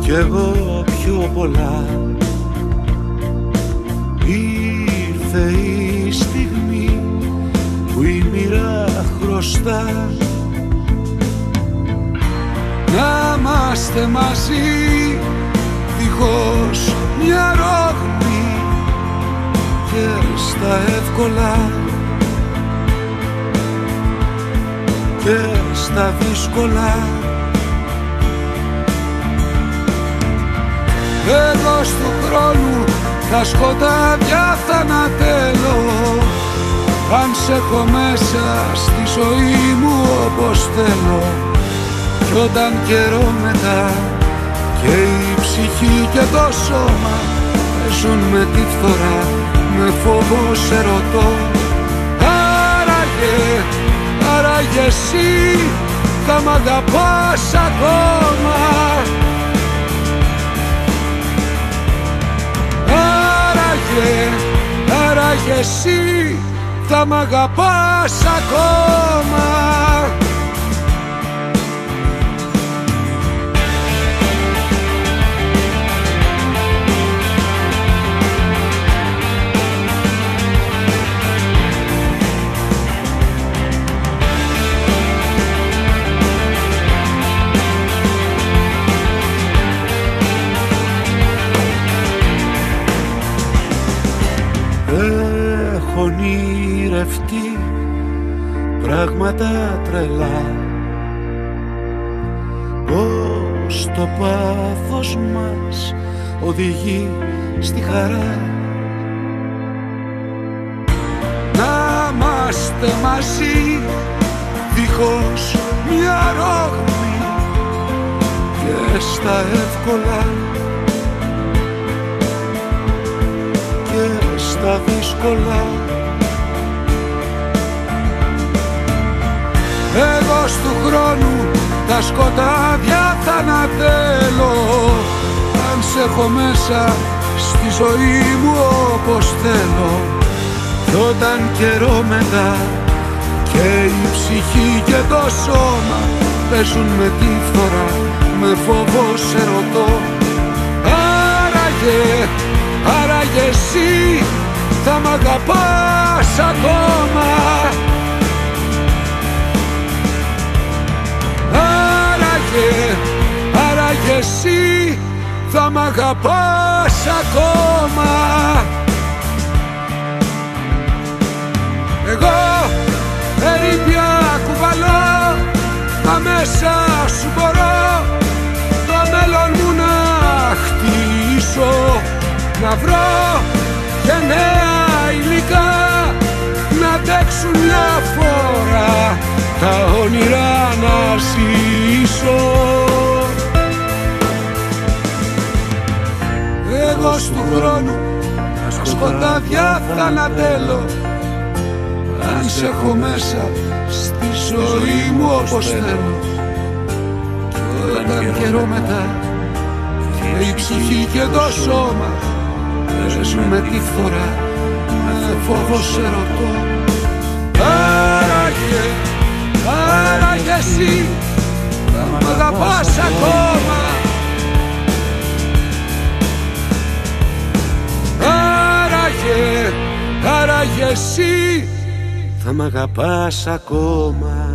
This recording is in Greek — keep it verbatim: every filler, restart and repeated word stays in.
κι εγώ πιο πολλά. Ήρθε η στιγμή που η μοίρα χρωστά να είμαστε μαζί δίχως μια ρόγμη και στα εύκολα και στα δύσκολα. Τέλος του χρόνου τα σκοτάδια θα ανατέλω αν σε έχω μέσα στη ζωή μου όπως θέλω. Κι όταν καιρό μετά και η ψυχή και το σώμα παίζουν με τη φθορά, με φόβο σε ρωτώ, άραγε, άραγε εσύ θα μ' αγαπάς ακόμα? Άραγε, άραγε εσύ θα μ' αγαπάς ακόμα? Έχω ονειρευτεί πράγματα τρελά, πως το πάθος μας οδηγεί στη χαρά. Να είμαστε μαζί δίχως μια ρόγμη και στα εύκολα και στα δύσκολα. Εγώ του χρόνου τα σκοτάδια θα ανατέλω αν σε έχω μέσα στη ζωή μου όπως θέλω. Κι όταν καιρό μετά και η ψυχή και το σώμα παίζουν με τη φθορά, με φόβο σε ρωτώ, άραγε, άραγε εσύ θα μ' αγαπάς ακόμα? Άραγε, άραγε εσύ θα μ' αγαπάς ακόμα? Εγώ ερήπια κουβαλώ, μα μέσα σου μπορώ το μέλλον μου να χτίσω, να βρω και νέα υλικά να αντέξουν μια φορά τα όνειρα να ζήσω. Εγώ του χρόνου τα σκοτάδια θα ανατέλω αν σε έχω μέσα στη ζωή μου όπως θέλω. Κι όταν καιρό μετά και η ψυχή και το σώμα παίζουν με τη φθορά, με φόβο σε ρωτώ, άραγε, άραγε εσύ θα μ' αγαπάς ακόμα? Άραγε, άραγε εσύ θα μ' αγαπάς ακόμα?